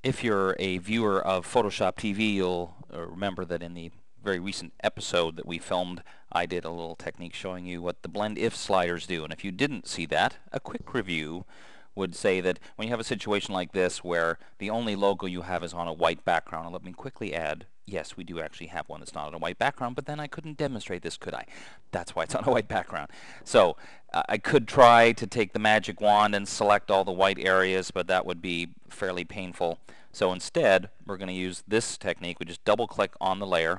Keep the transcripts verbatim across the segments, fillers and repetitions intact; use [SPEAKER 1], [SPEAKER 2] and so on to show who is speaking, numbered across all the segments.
[SPEAKER 1] If you're a viewer of Photoshop T V, you'll uh, remember that in the very recent episode that we filmed, I did a little technique showing you what the blend if sliders do. And if you didn't see that, a quick review would say that when you have a situation like this where the only logo you have is on a white background, and let me quickly add, yes, we do actually have one that's not on a white background, but then I couldn't demonstrate this, could I? That's why it's on a white background. So uh, I could try to take the magic wand and select all the white areas, but that would be fairly painful. So instead, we're going to use this technique. We just double click on the layer,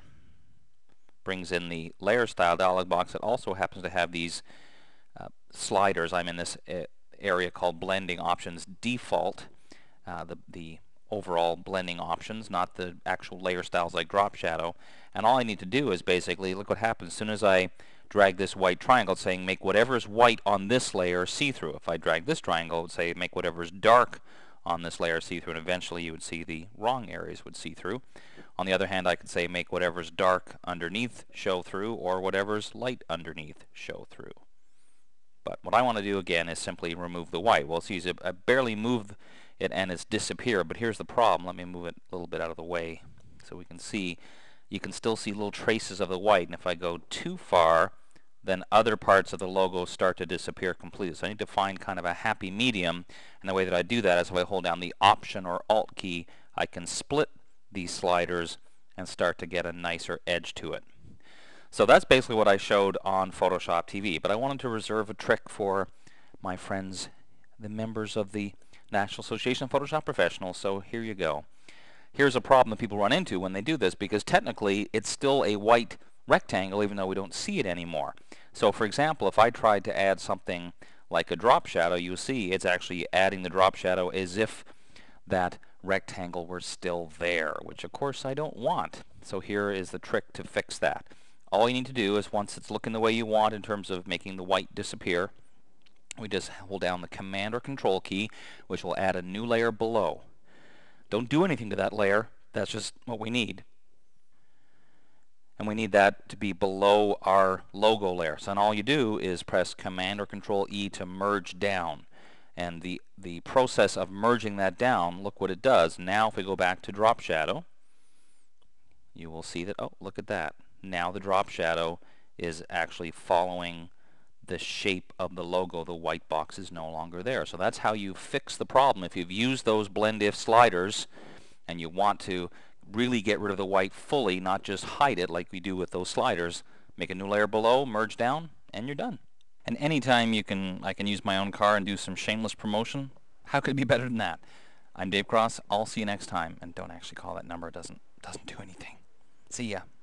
[SPEAKER 1] brings in the layer style dialog box that also happens to have these uh, sliders. I'm in this uh, area called blending options default, uh, the, the overall blending options, not the actual layer styles like drop shadow. And all I need to do is basically, look what happens as soon as I drag this white triangle, it's saying make whatever is white on this layer see-through. If I drag this triangle, it would say make whatever is dark on this layer see-through, and eventually you would see the wrong areas would see through. On the other hand, I could say make whatever's dark underneath show through, or whatever's light underneath show through. But what I want to do again is simply remove the white. Well, see, I barely move it and it's disappeared, but here's the problem. Let me move it a little bit out of the way so we can see. You can still see little traces of the white, and if I go too far, then other parts of the logo start to disappear completely. So I need to find kind of a happy medium, and the way that I do that is if I hold down the Option or Alt key, I can split these sliders and start to get a nicer edge to it. So that's basically what I showed on Photoshop T V, but I wanted to reserve a trick for my friends, the members of the National Association of Photoshop Professionals, so here you go. Here's a problem that people run into when they do this, because technically it's still a white rectangle even though we don't see it anymore. So for example, if I tried to add something like a drop shadow, you see it's actually adding the drop shadow as if that rectangle were still there, which of course I don't want. So here is the trick to fix that. All you need to do is, once it's looking the way you want in terms of making the white disappear, we just hold down the Command or Control key, which will add a new layer below. Don't do anything to that layer, that's just what we need. And we need that to be below our logo layer. So then all you do is press Command or Control E to merge down. And the, the process of merging that down, look what it does. Now if we go back to drop shadow, you will see that, oh, look at that. Now the drop shadow is actually following the shape of the logo. The white box is no longer there. So that's how you fix the problem. If you've used those blend if sliders and you want to really get rid of the white fully, not just hide it like we do with those sliders, make a new layer below, merge down, and you're done. And anytime you can, I can use my own car and do some shameless promotion, how could it be better than that? I'm Dave Cross. I'll see you next time. And don't actually call that number. It doesn't, doesn't do anything. See ya.